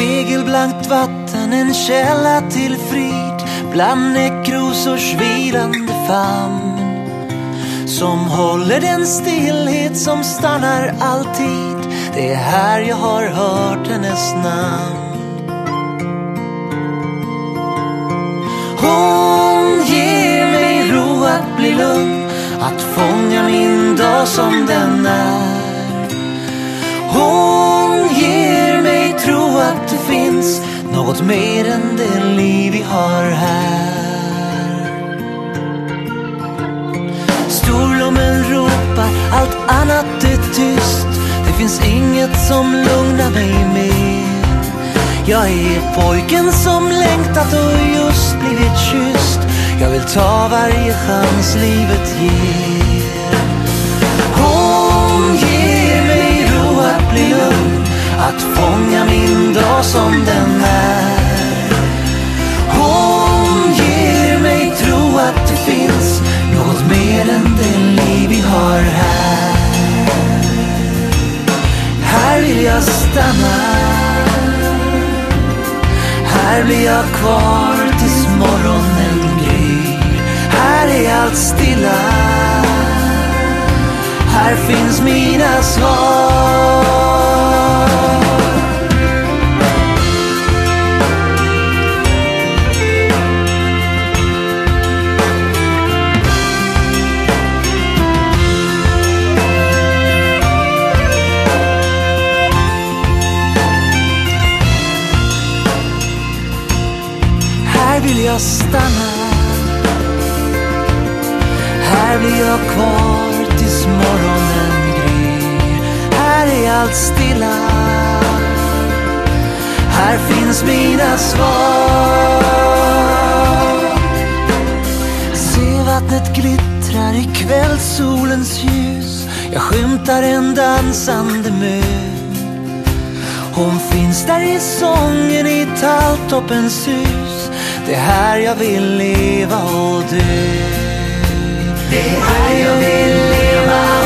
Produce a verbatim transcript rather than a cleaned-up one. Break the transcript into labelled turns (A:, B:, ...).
A: spegelblankt vatten, en källa till frid bland näckrosors vilande famn, som håller den stillhet som stannar alltid. Det är här jag har hört hennes namn. Hon ger mig ro att bli lugn, att fånga min dag som den är. Hon ger mig tro att det finns något mer än det liv vi har här. Storlommen ropar, allt annat är tyst. Det finns inget som lugnar mig mer. Jag är pojken som längtat och just blivit kysst. Jag vill ta varje chans livet ger. Hon ger mig ro att bli lugn, att fånga min dag som den är. Hon ger mig tro att det finns något mer än det liv vi har här. Här vill jag stanna, här blir jag kvar tills morgonen gryr. Här är allt stilla, här finns mina svar. Här vill jag stanna, här blir jag kvar tills morgonen gryr. Här är allt stilla, här finns mina svar. Se vattnet glittrar i kvällssolens ljus. Jag skymtar en dansande mun. Hon finns där i sången i talltoppens hus. Det är här jag vill leva och dö. Det är här jag vill leva